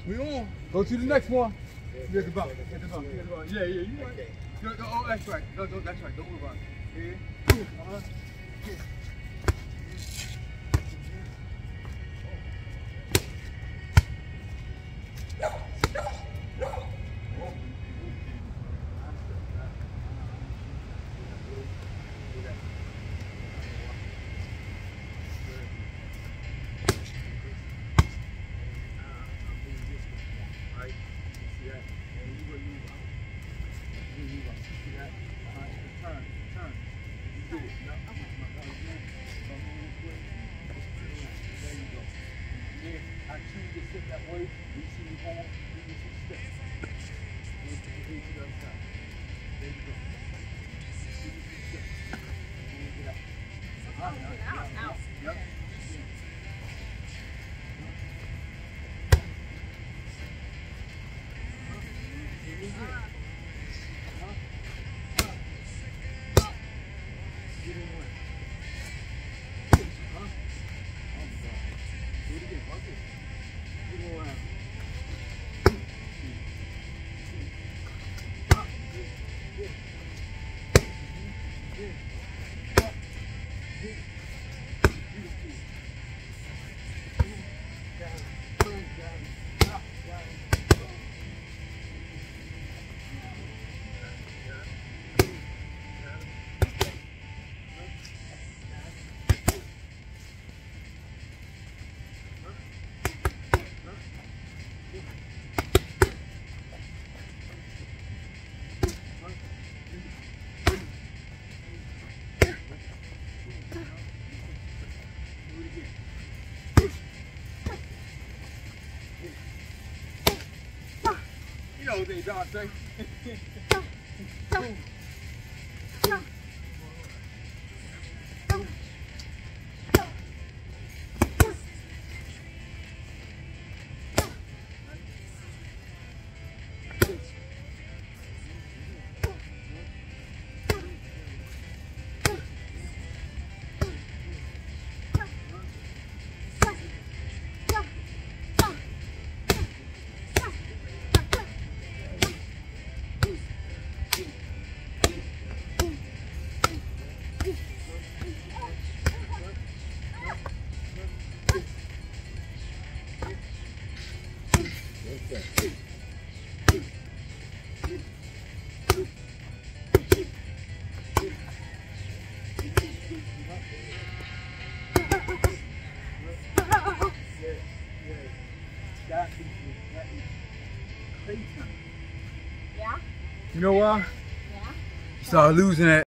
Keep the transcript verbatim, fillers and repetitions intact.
We on. Go to the next one. You at the bottom. At the bottom. At the bottom. Yeah, yeah, you right. No, no, oh, that's right. No, no, that's right. Don't worry about it. Yeah. Uh-huh. Yeah. I choose to sit that way. We see you home. We can see steps. And we can get to the other side. There you go. See you see steps. And you get out. Uh-huh. Get out. Out. Yep. Get in the way. Huh? Oh, God. Do it again. Watch this. Get around. You know what they don't say. Yeah? You know why? Yeah? Start losing it.